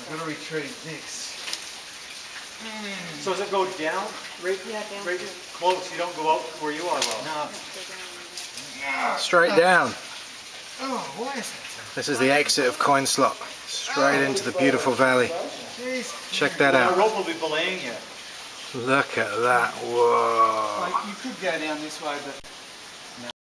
I'm gonna retrieve this. So does it go down? Right, Yeah, down. right close. You don't go out where you are, well. No. Straight down. Oh, why is that? This is the exit of Coin Slot. Straight into the beautiful valley. Jeez. Check that The out. rope will be belaying you. Look at that. Whoa. Like, you could go down this way, but